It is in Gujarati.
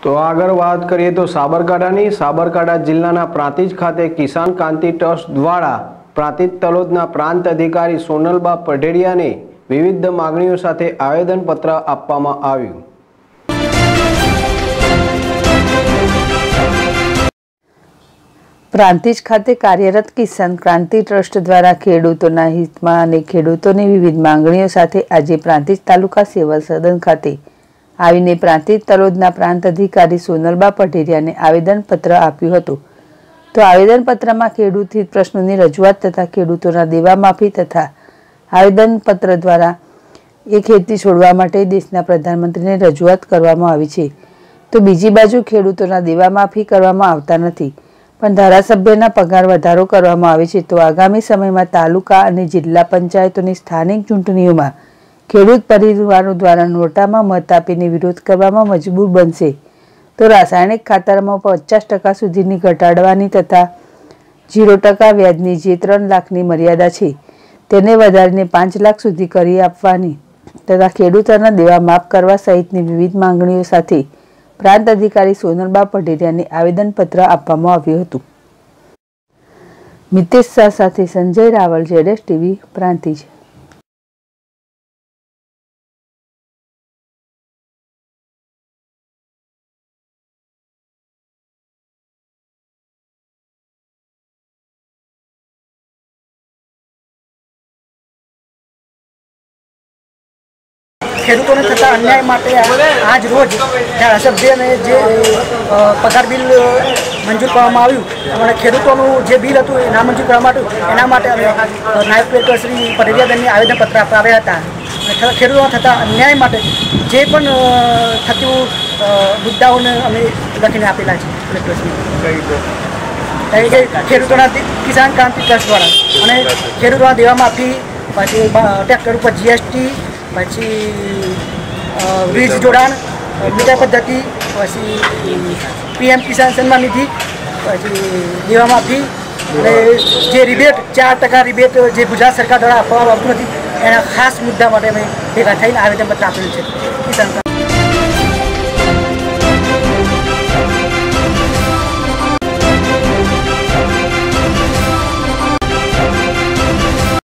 તો આગળ વાત કરીએ તો સાબરકાંઠા જિલ્લાના પ્રાંતિજ ખાતે કિસાન ક્રાંતિ ટ્રસ્ટ દ્વારા પ્રાંતિજ તલોદના પ્રાંત અધિકારી સોનલબા પઢેડિયાને વિવિધ માંગણીઓ સાથે આવેદનપત્ર આપવામાં આવ્યું। પ્રાંતિજ ખાતે કાર્યરત કિસાન ક્રાંતિ ટ્રસ્ટ દ્વારા ખેડૂતોના હિતમાં અને ખેડૂતોની વિવિધ માંગણીઓ સાથે આજે પ્રાંતિજ તાલુકા સેવા સદન ખાતે આવીને પ્રાંતિજ તલોદના પ્રાંત અધિકારી સોનલબા પઢેડિયાને આવેદનપત્ર આપ્યું હતું। તો આવેદનપત્રમાં ખેડૂત હિત પ્રશ્નોની રજૂઆત તથા ખેડૂતોના દેવા માફી તથા આવેદનપત્ર દ્વારા એ ખેતી છોડવા માટે દેશના પ્રધાનમંત્રીને રજૂઆત કરવામાં આવી છે। તો બીજી બાજુ ખેડૂતોના દેવા માફી કરવામાં આવતા નથી, પણ ધારાસભ્યના પગાર વધારો કરવામાં આવે છે। તો આગામી સમયમાં તાલુકા અને જિલ્લા પંચાયતોની સ્થાનિક ચૂંટણીઓમાં ખેડૂત પરિવારો દ્વારા નોટામાં મત આપીને વિરોધ કરવામાં મજબૂર બનશે। તો રાસાયણિક ખાતરમાં 50% સુધીની ઘટાડવાની તથા 0% વ્યાજની જે 3 લાખની મર્યાદા છે તેને વધારીને 5 લાખ સુધી કરી આપવાની તથા ખેડૂતોના દેવા માફ કરવા સહિતની વિવિધ માંગણીઓ સાથે પ્રાંત અધિકારી સોનલબા પઢેડિયાને આવેદનપત્ર આપવામાં આવ્યું હતું। મિતેશ શાહ સાથે સંજય રાવલ, ZS TV, પ્રાંતિજ। ખેડૂતોને થતા અન્યાય માટે આજ રોજ ધારાસભ્યને જે પગાર બિલ મંજૂર કરવામાં આવ્યું અને ખેડૂતોનું જે બિલ હતું એ નામંજૂર કરવા માટે એના માટે અમે નાયબ કલેક્ટર શ્રી પઢેડિયાબેનને આવેદનપત્ર આપ્યા હતા અને ખેડૂતોને થતા અન્યાય માટે જે પણ થતું મુદ્દાઓને અમે લખીને આપેલા છે કલેક્ટરશ્રી ખેડૂતોના કિસાન ક્રાંતિ ટ્રસ્ટ દ્વારા અને ખેડૂતોના દેવા માફી, પછી ટ્રેક્ટર ઉપર GST, પછી વીજ જોડાણ, મીટર પદ્ધતિ, પછી PM કિસાન સન્માન નિધિ, પછી દેવા માફી અને જે રિબેટ 4% રિબેટ જે ગુજરાત સરકાર દ્વારા આપવામાં આવતું નથી એના ખાસ મુદ્દા માટે અમે ભેગા થઈને આવેદનપત્ર આપેલું છે કિસાન